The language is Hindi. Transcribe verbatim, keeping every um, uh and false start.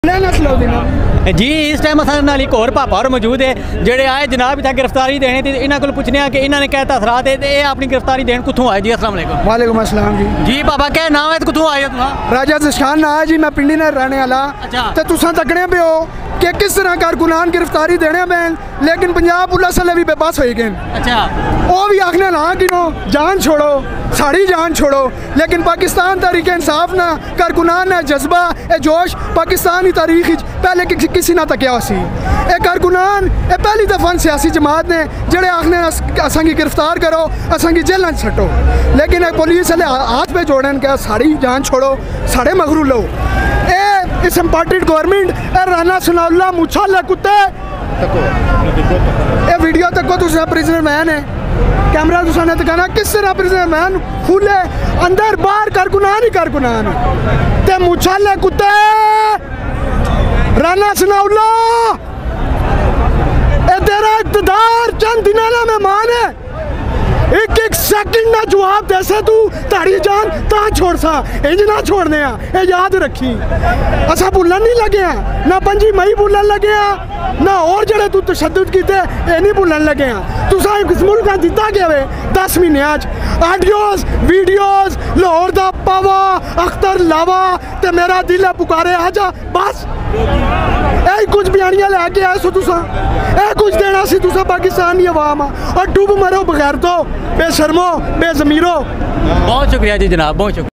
जी इस टाइम असां नाल एक होर पापा और मौजूद है जेड़े आए जनाब इतना गिरफ्तारी देने ते इन्हां कोल पुछने कि इन्होंने कहता असरात है ते अपनी गिरफ्तारी देने कुत्थों आए जी? अस्सलाम वालेकुम। वालेकुम अस्सलाम जी। जी पापा क्या नाम है ते कुत्थों आए हो तुम? राजा जिशान ना है जी, मैं पिंडी ने रहने वाला। अच्छा। ते तुसां तकने पे हो कि किस तरह कारकुनान गिरफ्तारी देने में, लेकिन पंजाब पुलिस वाले भी बेबस हो गए। अच्छा। वो भी आखने ना कि नो जान छोड़ो, साड़ी जान छोड़ो, लेकिन पाकिस्तान तहरीक इंसाफ ना कारकुनान है जज्बा ए जोश पाकिस्तानी तारीख पहले कि, किसी ना तकिया सी। ए कारकुनान ए पहली दफा सियासी जमात ने जेड़े आखने असा की गिरफ्तार करो, असा की जेल सट्टो, लेकिन पुलिस वाले हाथ पे जोड़न क्या साड़ी जान छोड़ो, साढ़े मगरू लो। ए इस इम्पार्टेंट गवर्नमेंट ए राना सनाउल्ला मुछाले कुत्ते ए वीडियो तक तुम प्रिजनर मैन है, कैमरा तुसा ने दिखाना किस तरह प्रिजनर मैन खुले अंदर बाहर कारकुनान ही कारकुनान ते मुछाले कुत्ते राना सनाउल्ला ए तेरा इक़्तिदार चंद दिनों में मेहमान है, एक एक सेकंड ना जवाब दे तू ताड़ी जान ता छोड़ सा इंज ना छोड़ने ए याद रखी। असा भुलन नहीं लगे ना पंजी मई भुलन लगे ना और जड़े तू तशद्दुद कीते ए नहीं भुलन लगे। तुसा इस मुल्क का दिता गया वे दस महीने ऑडियोज वीडियोज लाहौर दा पावा अख्तर लावा ते मेरा दिल है पुकारे आजा बस ए कुछ बयानियां लैके आए सो तुसा ए कुछ देना सी तुसा पाकिस्तान की अवाम और डूब मरो बगैर तो बेशर्मो बेजमीरो। बहुत शुक्रिया जी जनाब, बहुत शुक्रिया।